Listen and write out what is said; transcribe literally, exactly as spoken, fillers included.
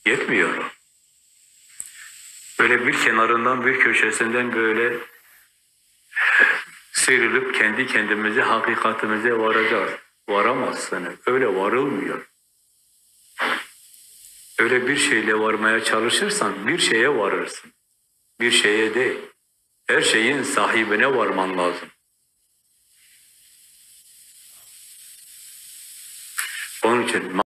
Yetmiyor. Böyle bir kenarından, bir köşesinden böyle sıyrılıp kendi kendimize, hakikatimize varacağız. Varamazsınız. Öyle varılmıyor. Öyle bir şeyle varmaya çalışırsan bir şeye varırsın. Bir şeye değil. Her şeyin sahibine varman lazım. Onun için